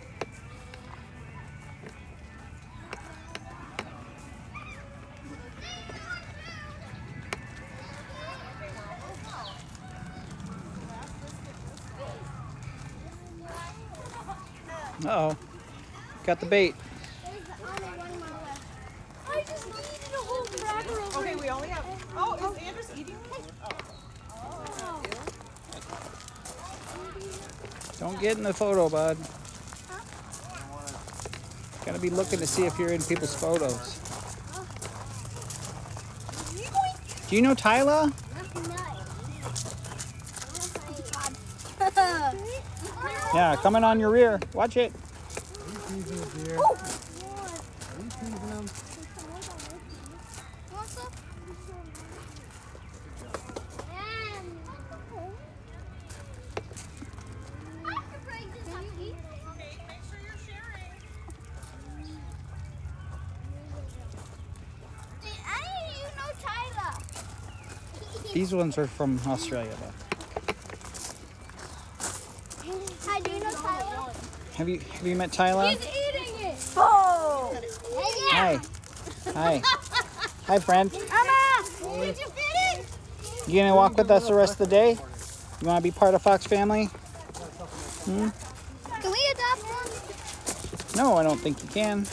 Speaker 1: Uh-oh. Got the bait.
Speaker 3: There's only one more left. I just needed a whole cracker over
Speaker 4: Okay, we only have. Oh, is Andrews eating one?
Speaker 1: Don't get in the photo, bud. Gotta be looking to see if you're in people's photos. Do you know Tyla? Yeah, coming on your rear. Watch it. These ones are from Australia, though.
Speaker 3: Hi, do you know Tyler?
Speaker 1: Have you met Tyla?
Speaker 3: He's eating it. Oh!
Speaker 1: Hi. Hi. Hi, friend.
Speaker 3: Emma, did you finish?
Speaker 1: You gonna walk with us the rest of the day? You wanna be part of Fox family? Hmm?
Speaker 3: Can we adopt one?
Speaker 1: No, I don't think you can.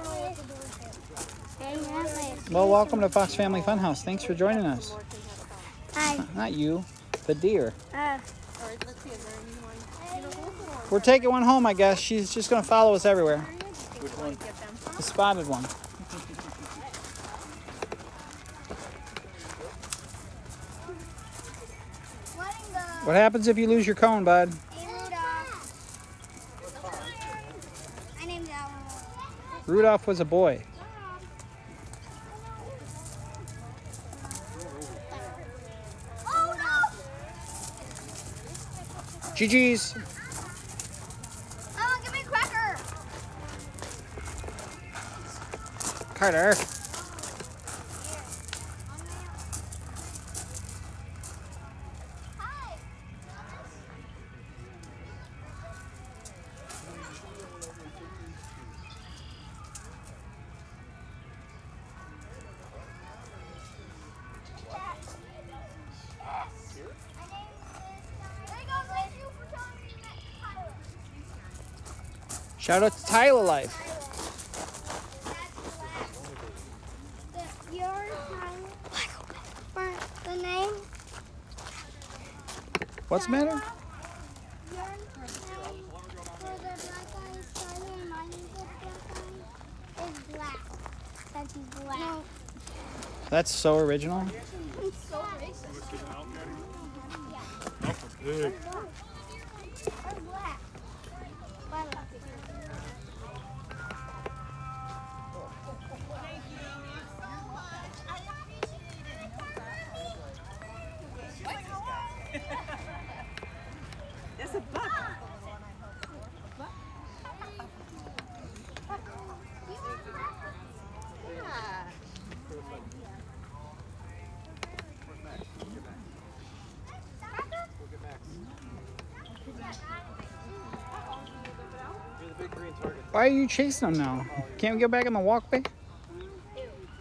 Speaker 1: Well, welcome to Fox Family Funhouse. Thanks for joining us.
Speaker 3: Hi.
Speaker 1: Not you, the deer. We're taking one home, I guess. She's just gonna follow us everywhere.
Speaker 8: Which one?
Speaker 1: The spotted one. What happens if you lose your cone, bud?
Speaker 3: I named that one.
Speaker 1: Rudolph was a boy.
Speaker 3: Oh no!
Speaker 1: GG's.
Speaker 3: Emma, give me a cracker.
Speaker 1: Carter.
Speaker 3: Hi.
Speaker 1: Shout out to Tyla Life.
Speaker 3: The name?
Speaker 1: What's the matter?
Speaker 3: Your name for the black eyes, Tyler, and my name for black eyes is black. That's black. No.
Speaker 1: That's so original.
Speaker 3: It's so racist.
Speaker 8: Good.
Speaker 3: Or black. Violet.
Speaker 4: It's a buck.
Speaker 1: Why are you chasing them now? Can't we go back on the walkway?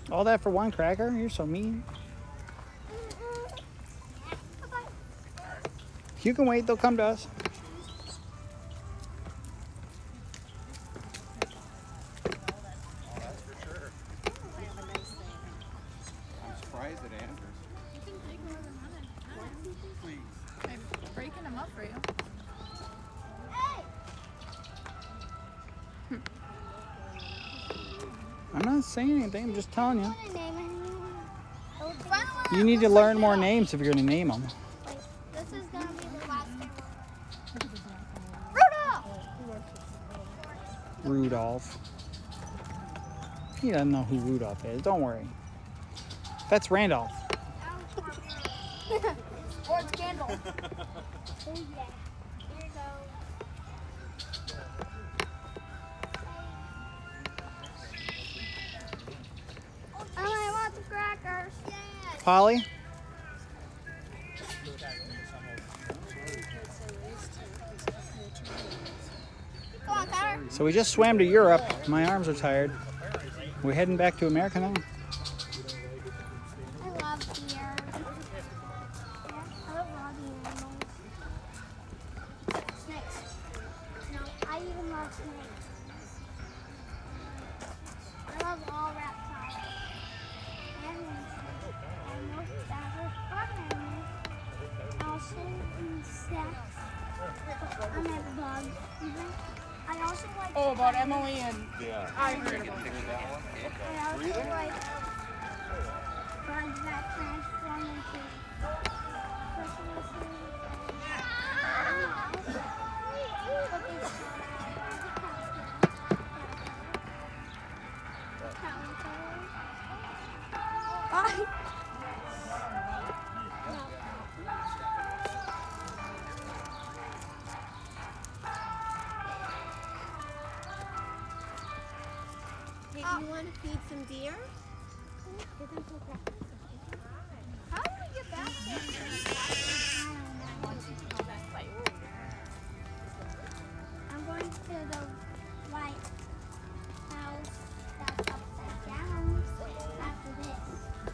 Speaker 1: All that for one cracker? You're so mean. You can wait, they'll come to us.
Speaker 7: That's for sure. I'm surprised at Andrews.
Speaker 6: You can take more than one.
Speaker 7: Please.
Speaker 6: I'm breaking them up for you.
Speaker 1: I'm not saying anything, I'm just telling you.
Speaker 3: I want to name it.
Speaker 1: You need to learn more names if you're going to name them.
Speaker 3: Wait, this is going to be the last one. Rudolph!
Speaker 1: Rudolph. He doesn't know who Rudolph is, don't worry. That's Randolph.
Speaker 3: Or it's Gandalf. Oh, yeah. Here you go. Oh, I want the crackers. Yes.
Speaker 1: Polly?
Speaker 3: Go on, Connor.
Speaker 1: So we just swam to Europe. My arms are tired. We're heading back to America now.
Speaker 3: I love deer. I love all the animals. Snakes. No, I even love snakes. I love all reptiles. And most other farm animals. Also insects. And I have bugs. I also like.
Speaker 2: Oh, about Emily and
Speaker 8: Yeah.
Speaker 2: I heard about it.
Speaker 3: I also like bugs that transform into chrysalis.
Speaker 4: Hey, do you want to feed some deer?
Speaker 3: How do we get back there? I'm going to the White House that's upside down after this.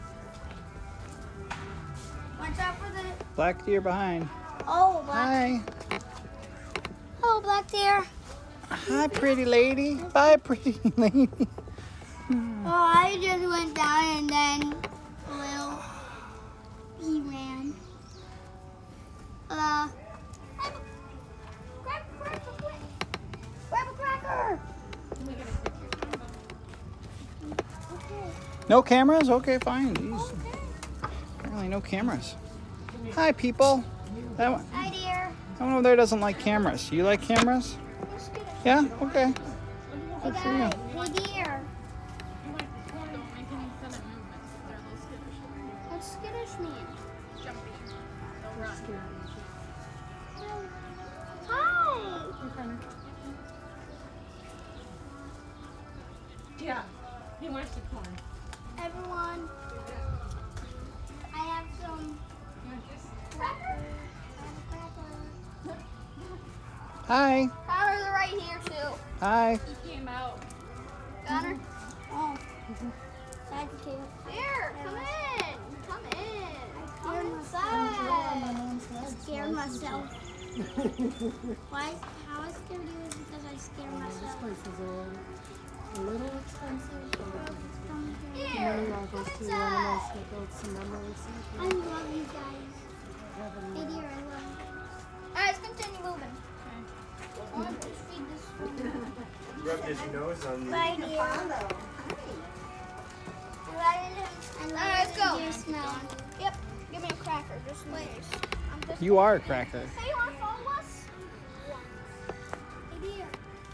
Speaker 3: Watch out for the...
Speaker 1: Black deer behind.
Speaker 3: Oh, black.
Speaker 1: Hi.
Speaker 3: Oh, black deer.
Speaker 1: Hi, pretty lady. Bye, pretty lady.
Speaker 3: Oh, I just went down and then he ran. Grab a cracker, quick. Grab a cracker. Okay.
Speaker 1: No cameras? Okay, fine. Jeez.
Speaker 3: Okay.
Speaker 1: Apparently no cameras. Hi, people. That one over there doesn't like cameras. You like cameras? Yeah? Okay. Good for you.
Speaker 3: Hey, deer. What's skittish mean? Hi.
Speaker 4: Yeah. He wants to corn.
Speaker 3: Everyone. I have some crackers.
Speaker 1: Hi.
Speaker 3: Connor's right here too.
Speaker 1: Hi.
Speaker 4: He came out.
Speaker 3: Connor? Oh. Thank you. Here, come in. Come in. Come inside. I scared myself. Why? How I scared you is because I scared myself.
Speaker 2: This place is a little expensive, but
Speaker 3: Here,
Speaker 2: money all
Speaker 3: come
Speaker 2: goes to the
Speaker 3: inside.
Speaker 2: animals that build some memories.
Speaker 3: I love you guys. Hey dear, I love you. Alright, let's continue moving. Let's feed this one.
Speaker 8: Rub his nose on the.
Speaker 3: Bye, dear. Alright, let's go. Smell. Yep, give me a cracker, just in case.
Speaker 1: You are a cracker.
Speaker 3: Hey, you want to follow us? Hey, dear.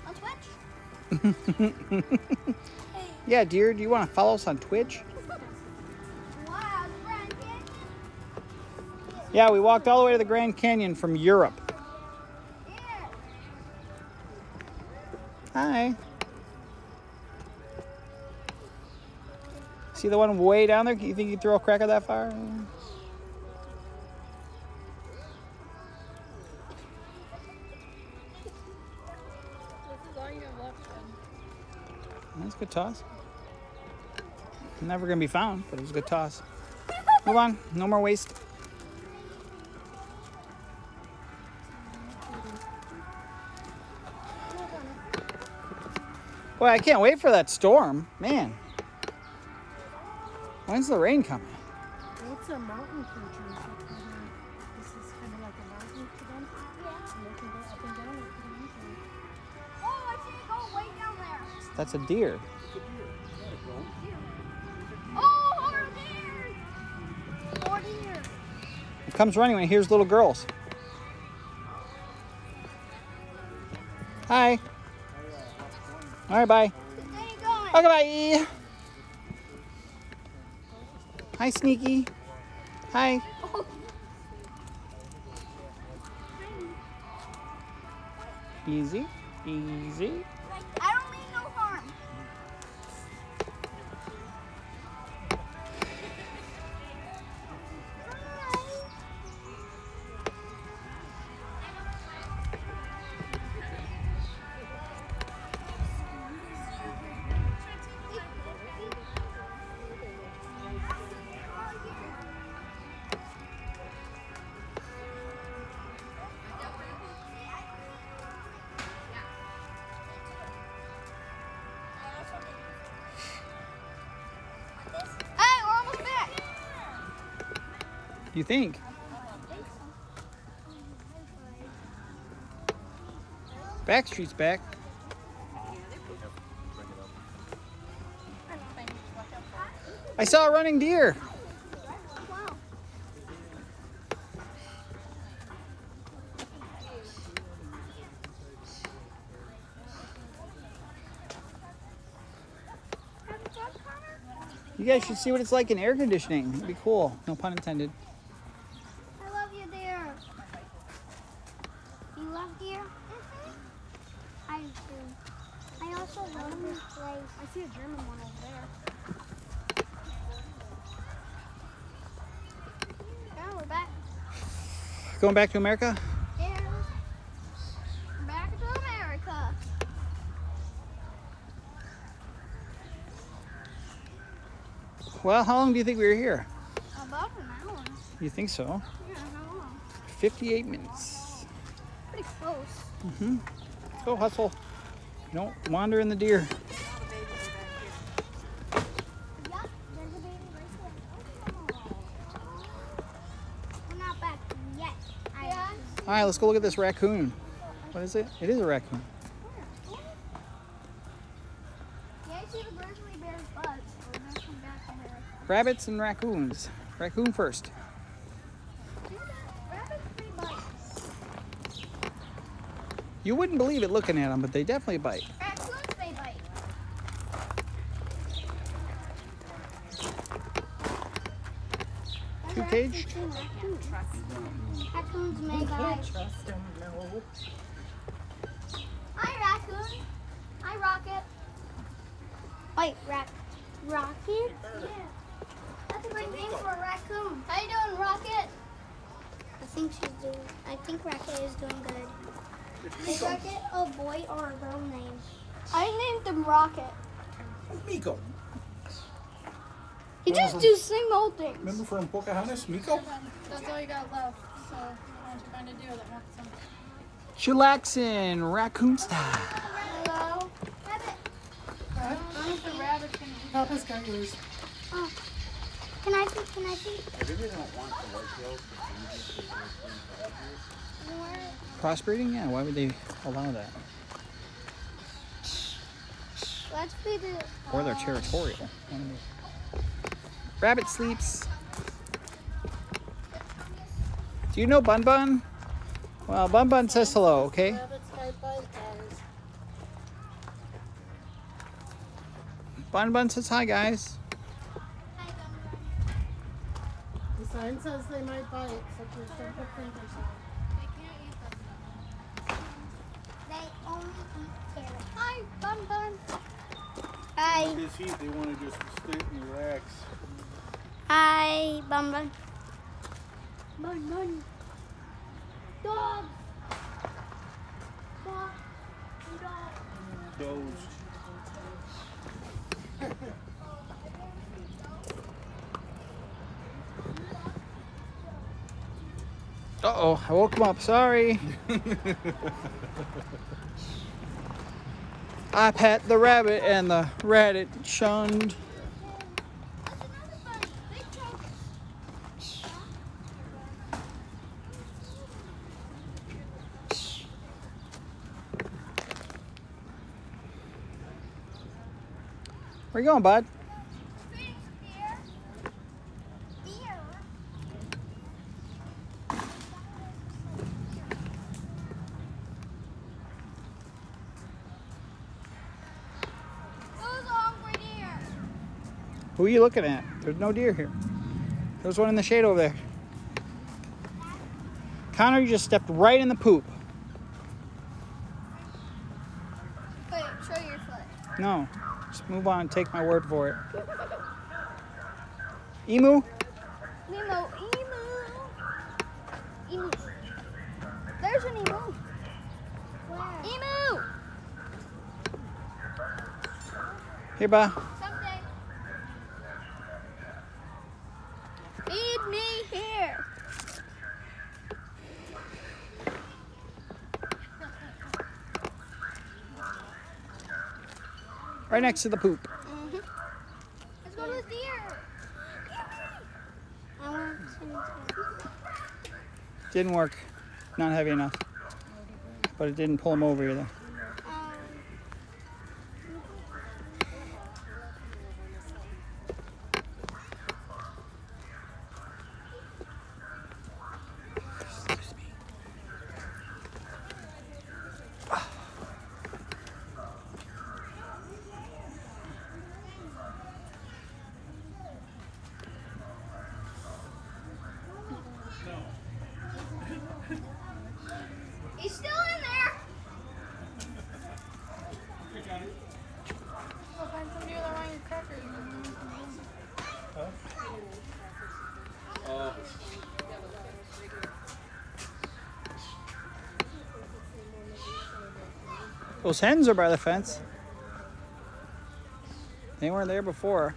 Speaker 3: On Twitch?
Speaker 1: Yeah, dear, do you want to follow us on Twitch?
Speaker 3: Wow, the Grand Canyon?
Speaker 1: Yeah, we walked all the way to the Grand Canyon from Europe.
Speaker 3: Yeah.
Speaker 1: Hi. See the one way down there? You think you throw a cracker that far?
Speaker 2: This is all you have left then.
Speaker 1: That's a good toss. Never gonna be found, but it was a good toss. Move on, no more waste. Boy, I can't wait for that storm, man. When's the rain coming?
Speaker 2: Well, it's a mountain country. This is kind of like a mountain to them. Yeah. And they can go up and down it pretty easily.
Speaker 3: Oh, I see it go way down there.
Speaker 1: That's a deer.
Speaker 3: Oh, more deer. More deer.
Speaker 1: It comes running when it hears little girls. Hi. All right, bye.
Speaker 3: There you going.
Speaker 1: Okay, bye. Hi, Sneaky. Hi.
Speaker 3: Oh.
Speaker 1: Easy, easy.
Speaker 3: I don't mean no harm. Hey, we're almost back.
Speaker 1: You think? Backstreet's back. I saw a running deer.
Speaker 3: Wow.
Speaker 1: You guys should see what it's like in air conditioning. It'd be cool. No pun intended.
Speaker 3: I love you, dear. You love deer? I do. I also love this place.
Speaker 2: I see a German one over there.
Speaker 3: Yeah, we're back.
Speaker 1: Going back to America?
Speaker 3: Yeah. We're back to America.
Speaker 1: Well, how long do you think we were here?
Speaker 3: About an hour.
Speaker 1: You think so?
Speaker 3: Yeah, how long?
Speaker 1: 58 minutes.
Speaker 3: Pretty close.
Speaker 1: Mm-hmm. Let's go hustle. You don't wander in the deer.
Speaker 3: Yup, there's a baby right there. We're not back yet. Yeah.
Speaker 1: All right, let's go look at this raccoon. What is it? It is a raccoon.
Speaker 3: Yeah, I see the grizzly bear's butts. We're gonna come back to her.
Speaker 1: Rabbits and raccoons. Raccoon first.
Speaker 3: Rabbits free bite.
Speaker 1: You wouldn't believe it looking at them, but they definitely bite.
Speaker 3: Raccoons, they bite.
Speaker 1: Two caged?
Speaker 3: Raccoons may bite.
Speaker 2: Trust them, no.
Speaker 3: Hi, raccoon. Hi, Rocket. Wait, Rocket? Yeah. That's a great name for a raccoon. How you doing, Rocket? I think Rocket is doing good. Is Rocket a boy or a girl name? I named him Rocket.
Speaker 7: Miko.
Speaker 3: He just do same old things.
Speaker 7: Remember from Pocahontas? Miko?
Speaker 6: That's all you got left. So why don't you find a deer that wants some?
Speaker 1: Chillaxin' raccoon style.
Speaker 3: Hello. Rabbit.
Speaker 6: The rabbit can eat.
Speaker 2: Papa's got yours.
Speaker 3: Oh. Can I see? Can I see?
Speaker 8: I really don't want the white-tailed.
Speaker 1: Crossbreeding? Yeah, why would they allow that?
Speaker 3: Let's be the.
Speaker 1: Or they're territorial. Rabbit sleeps. Do you know Bun Bun? Well, Bun Bun says hello, okay?
Speaker 2: Rabbits might bite, guys.
Speaker 1: Bun Bun says hi, guys.
Speaker 2: The sign says they might bite, so please don't put fingers on.
Speaker 3: They only eat carrots. Hi, Bun Bun. Hi.
Speaker 7: This heat, they want to just sit and relax.
Speaker 3: Hi, Bun Bun. Bun Bun. Dog. Dog. Dog.
Speaker 7: Dozed.
Speaker 1: Uh-oh, I woke him up. Sorry. I pat the rabbit and the rabbit shunned. Where you going, bud? Who are you looking at? There's no deer here. There's one in the shade over there. Connor, you just stepped right in the poop.
Speaker 3: Wait, show your foot.
Speaker 1: No, just move on. Take my word for it. Emu?
Speaker 3: Nemo, emu. Emu. There's an emu. Where? Emu!
Speaker 1: Here, bye.
Speaker 3: Someday. Feed me here.
Speaker 1: Right next to the poop.
Speaker 3: Mm-hmm. Let's go to the deer. I want to.
Speaker 1: Didn't work. Not heavy enough. But it didn't pull him over either.
Speaker 3: He's still in there.
Speaker 6: I'll find some deer that want your crackers.
Speaker 1: Those hens are by the fence. They weren't there before.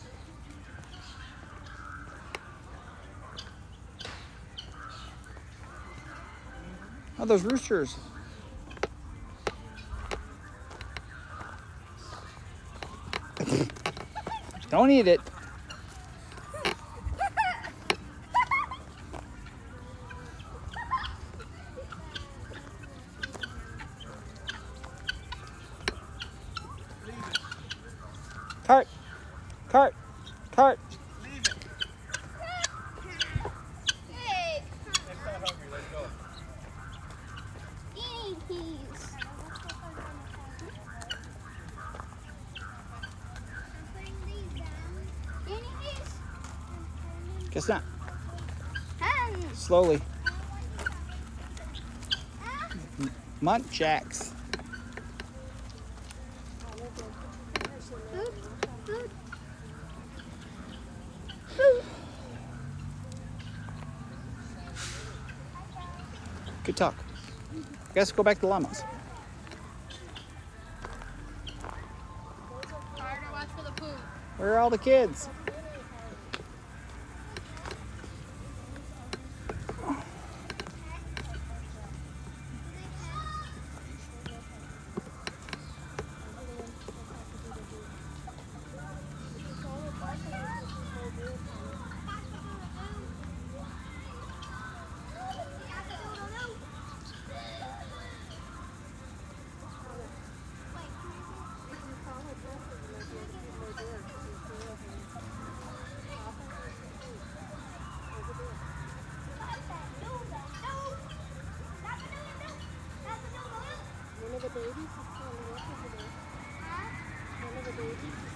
Speaker 1: Oh, those roosters. Don't eat it. Cart. Cart. Cart.
Speaker 3: Hey,
Speaker 7: It's not hungry. Let's go.
Speaker 3: guinea pigs. Guinea pigs?
Speaker 1: Guess not.
Speaker 3: Hens.
Speaker 1: Slowly. Muntjacks.
Speaker 3: Food. Food. Food.
Speaker 1: Good talk. Guess go back to llamas.
Speaker 6: Harder, watch for the poop.
Speaker 1: Where are all the kids?
Speaker 2: One of the babies is still in the water today. One of the babies